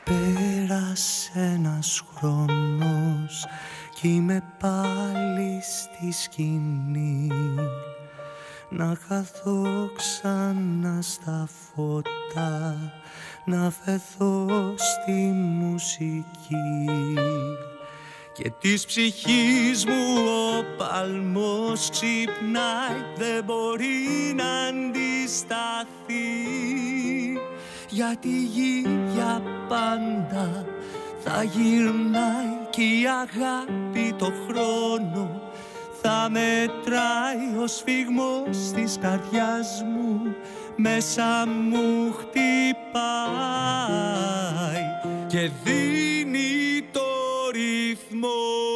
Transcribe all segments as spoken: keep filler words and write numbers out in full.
Πέρασε ένας χρόνος κι είμαι πάλι στη σκηνή, να χαθώ ξανά στα φώτα, να φεθώ στη μουσική. Και της ψυχής μου ο παλμός ξυπνάει, δεν μπορεί να αντισταθεί, γιατί η γη για πάντα θα γυρνάει κι η αγάπη το χρόνο θα μετράει. Ο σφιγμός της καρδιάς μου μέσα μου χτυπάει και δίνει το ρυθμό.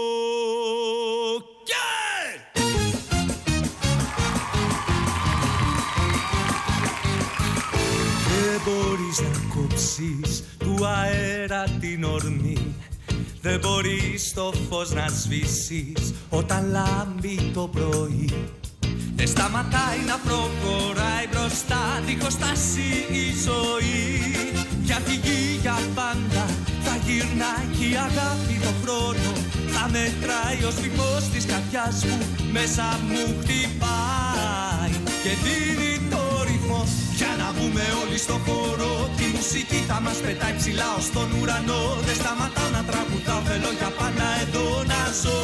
Δεν μπορείς να κόψεις του αέρα την ορμή, δεν μπορείς το φως να σβήσεις όταν λάμπει το πρωί. Δεν σταματάει να προχωράει μπροστά δίχως στάση η ζωή, γιατί γη για πάντα θα γυρνάει κι η αγάπη το χρόνο θα μετράει. Ο σφιγμός της καρδιάς μου μέσα μου χτυπάει και δίνει το ρυθμό. Για να βγούμε όλοι στο χώρο, τη μουσική θα μας πετάει ψηλά ως τον ουρανό. Δεν σταματάω να τραγουδάω, θέλω για πάντα εδώ να ζω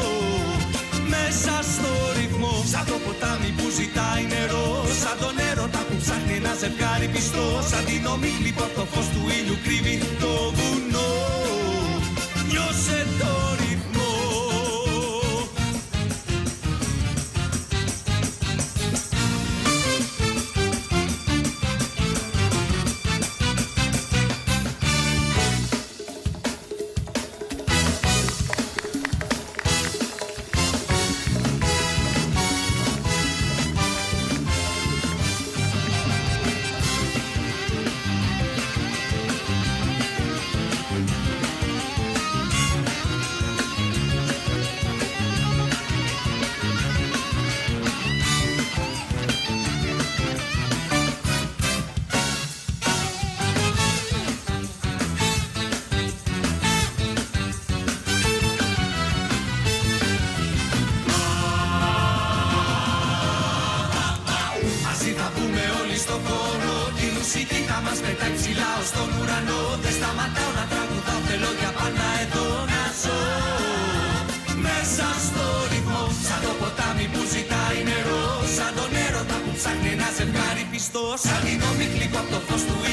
μέσα στο ρυθμό. Σαν το ποτάμι που ζητάει νερό, σαν τον έρωτα που ψάχνει ένα ζευγάρι πιστό, σαν την ομίχλη που απ' το φως του ήλιου κρύβει το βουνό. Νιώσε το ρυθμό. Σαν την ομίχλη που απ' το φως του